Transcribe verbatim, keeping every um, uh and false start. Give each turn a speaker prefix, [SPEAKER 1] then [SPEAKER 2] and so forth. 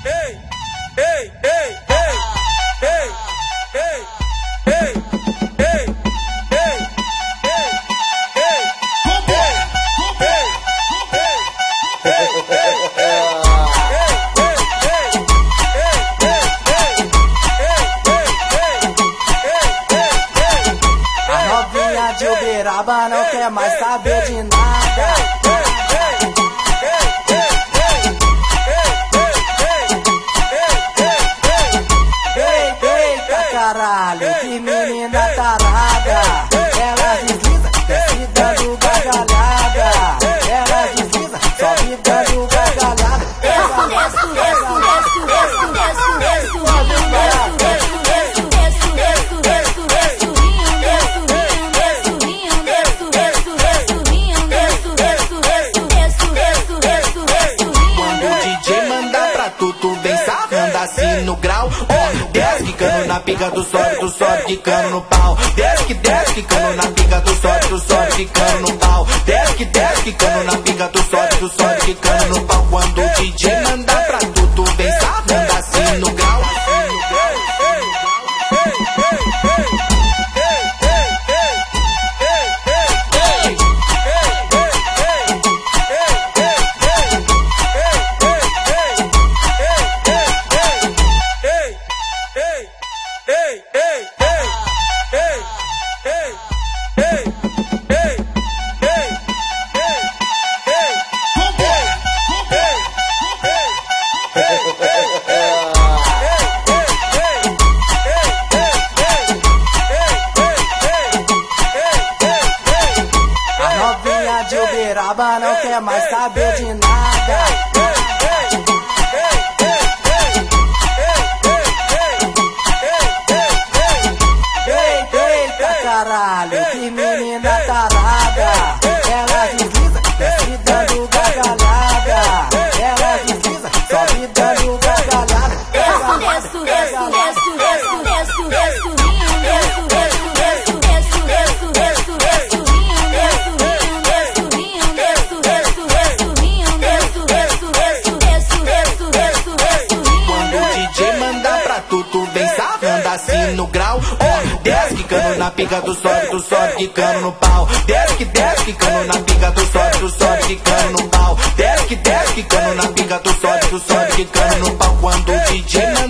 [SPEAKER 1] De Uberaba não quer mais saber de nada. Eita caralho, que menina tarada. Ela desliza, desce dando gargalhada. Ela desliza, sobe dando gargalhada. Desce, desce, desce, desce, desce, desce, desce, assim no grau, ó, desce quicando na pica do sobe, tu sobe quicando no pau. Desce que desce quicando na pica do sobe, tu sobe quicando no pau. Desce que desce quicando na pica do sobe, tu sobe quicando no pau. Quando o D J manda pra tu, tu vem sarrando assim no grau. A novinha de Uberaba não quer mais saber de nada. Eita caralho, que menina tarada. Ela desliza, desce dando gargalhada. Ela desliza, sobe dando gargalhada. Desce, desce, desce, desce, desce, desce, desce, desce, desce, desce, desce, desce, assim no grau, ó, desce quicando na pica do sobe, tu sobe quicando no pau. Desce que desce quicando na pica do sobe, tu sobe quicando no pau. Desce que desce quicando na pica do sobe, tu sobe quicando no pau. Quando o D J